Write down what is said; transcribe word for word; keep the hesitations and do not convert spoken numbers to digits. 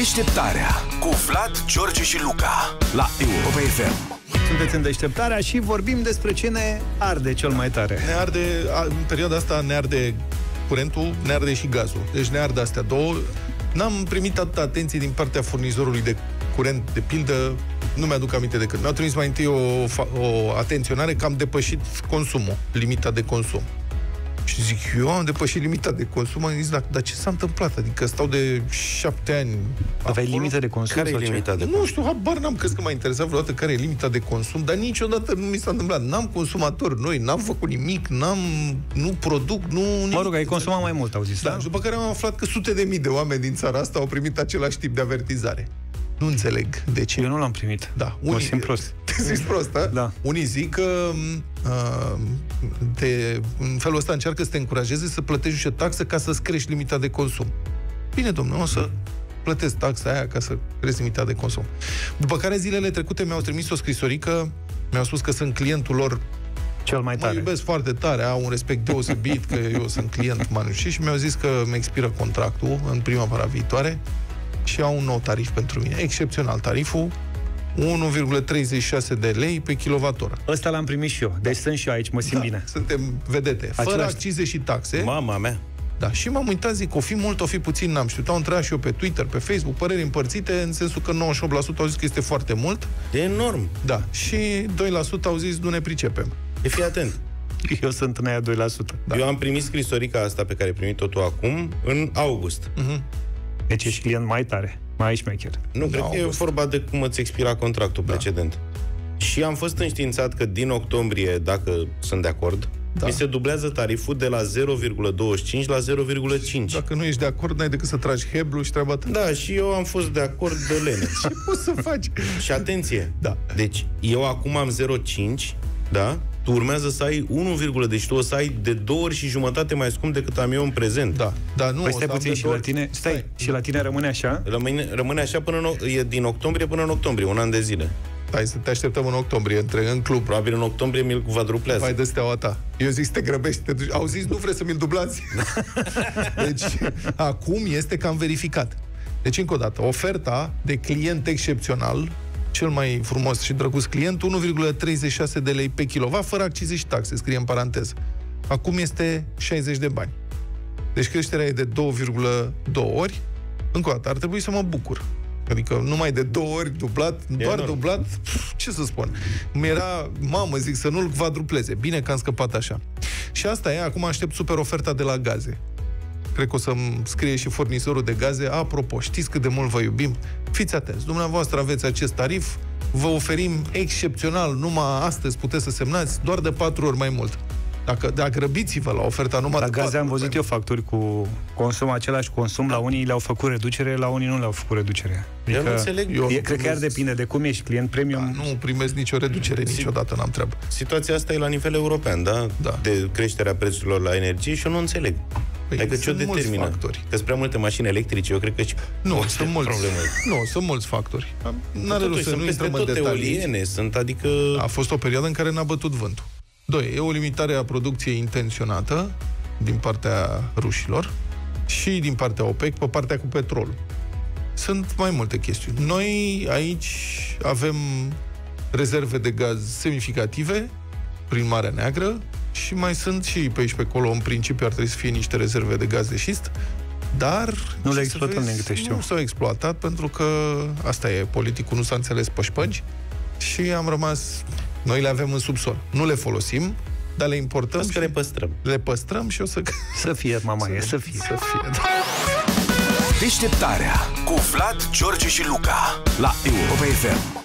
Deșteptarea cu Vlad, George și Luca la Europa F M. Sunteți în Deșteptarea și vorbim despre ce ne arde cel mai tare. Ne arde, în perioada asta ne arde curentul, ne arde și gazul. Deci ne arde astea două. N-am primit atâta atenție din partea furnizorului de curent, de pildă, nu mi-aduc aminte de când. Mi-au trimis mai întâi o, o atenționare că am depășit consumul, limita de consum. Și zic, eu am depășit limita de consum. Am zis, dar, dar ce s-a întâmplat? Adică stau de șapte ani. Aveai limită de consum? Care e limita de consum? Nu știu, habar n-am, crezi că m-a interesat vreodată care e limita de consum, dar niciodată nu mi s-a întâmplat. N-am consumatori noi, n-am făcut nimic, n-am, nu produc, nu nimic. Mă rog, ai consumat mai mult, au zis. Da, și după care am aflat că sute de mii de oameni din țara asta au primit același tip de avertizare. Nu înțeleg de ce. Eu nu l-am primit. Da, unii... Mă simt prost. Te simți prost, da? Da. Unii zic că uh, te, în felul ăsta încearcă să te încurajeze să plătești niște taxă ca să-ți crești limita de consum. Bine, domnule, o să plătesc taxa aia ca să crești limita de consum. După care zilele trecute mi-au trimis o scrisorică, mi-au spus că sunt clientul lor cel mai tare. Mă iubesc foarte tare, au un respect deosebit că eu sunt client manușii și mi-au zis că mi expiră contractul în primăvara viitoare și au un nou tarif pentru mine. Excepțional tariful, unu virgulă treizeci și șase de lei pe kilowattoră. Ăsta l-am primit și eu, deci sunt și eu aici, mă simt da, bine. Suntem vedete, fără Același... accize și taxe. Mama mea! Da, și m-am uitat, zic, o fi mult, o fi puțin, n-am știut. Au întrebat și eu pe Twitter, pe Facebook, păreri împărțite, în sensul că nouăzeci și opt la sută au zis că este foarte mult. E enorm! Da, și doi la sută au zis, nu ne pricepem. E fii atent! Eu sunt în aia doi la sută. Da. Eu am primit scrisorica asta pe care ai primit-o tu acum în august. Uh-huh. Deci ești client mai tare, mai șmecher. Nu, cred că e vorba de cum îți expira contractul da. precedent. Și am fost înștiințat că din octombrie, dacă sunt de acord, da. mi se dublează tariful de la zero virgulă douăzeci și cinci la zero virgulă cinci. Dacă nu ești de acord, n-ai decât să tragi heblu și treaba ta. Da, și eu am fost de acord de lene. Ce poți să faci? Și atenție, da. Deci eu acum am zero virgulă cinci, da? Tu urmează să ai unu, deci tu o să ai de două ori și jumătate mai scump decât am eu în prezent. Da, da, nu. Păi stai puțin, și la tine, stai, stai, și la tine rămâne așa? Rămâne, rămâne așa până în, e din octombrie până în octombrie, un an de zile. Hai să te așteptăm în octombrie, între, în club. Probabil în octombrie mi-l quadruplează. Vai de steaua ta. Eu zic să te grăbești, te duci. Au zis, nu vreți să mi-l dublați? Deci, acum este cam verificat. Deci, încă o dată, oferta de client excepțional, cel mai frumos și drăguț client, unu virgulă treizeci și șase de lei pe kilowatt, fără accize și taxe, scrie în paranteză. Acum este șaizeci de bani. Deci creșterea e de două virgulă doi ori. Încă o dată, ar trebui să mă bucur. Adică numai de două ori dublat, e doar enorm. Dublat, pf, ce să spun. Mi-era, mamă, zic, să nu-l quadrupleze. Bine că am scăpat așa. Și asta e, acum aștept super oferta de la gaze. Cred că o să-mi scrie și furnizorul de gaze. Apropo, știți cât de mult vă iubim? Fiți atenți, dumneavoastră aveți acest tarif, vă oferim excepțional, numai astăzi puteți să semnați, doar de patru ori mai mult. Dacă, dacă grăbiți-vă la oferta numai la de gaze am văzut eu facturi cu consum, același consum, la unii le-au făcut reducere, la unii nu le-au făcut reducere. Adică, eu nu înțeleg. Eu e, cred că chiar depinde de cum ești client premium. Da, nu primesc nicio reducere niciodată, n-am treabă. Situația asta e la nivel european, da? Da. De creșterea prețurilor la energie și eu nu înțeleg. Păi adică ce o determină? Că sunt prea multe mașini electrice, eu cred că și nu, sunt mulți. Nu, sunt mulți factori. N-are rost să nu intrăm în detalii. Eoliene, sunt, adică... A fost o perioadă în care n-a bătut vântul. Doi, e o limitare a producției intenționată din partea rușilor și din partea OPEC pe partea cu petrolul. Sunt mai multe chestiuni. Noi aici avem rezerve de gaz semnificative prin Marea Neagră și mai sunt și pe aici pe acolo, în principiu ar trebui să fie niște rezerve de gaz de șist, dar nu le exploatăm, din câte știu. Nu s-au exploatat pentru că asta e, politicul nu s-a înțeles pe șpăgi și am rămas... Noi le avem în subsol. Nu le folosim, dar le importăm și le păstrăm. Le păstrăm și o să... Să fie, mama, să, e, să fie. Să fie, da. Deșteptarea cu Vlad, George și Luca la Europa F M.